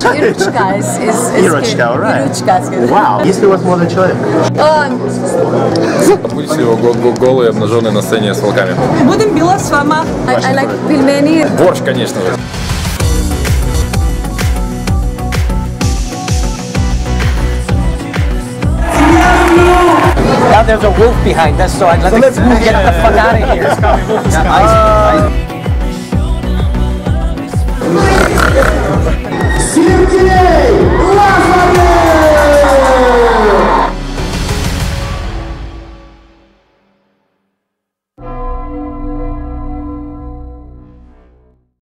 Ирочка is Ирочка, alright. Ирочка is good. Вау. Есть ли у вас молодой человек? Будете ли вы голые, обнаженные на сцене с волками? Будем била с вами. I like пельмени. Борщ, конечно же. Now there's a wolf behind us, so let's get the fuck out of here.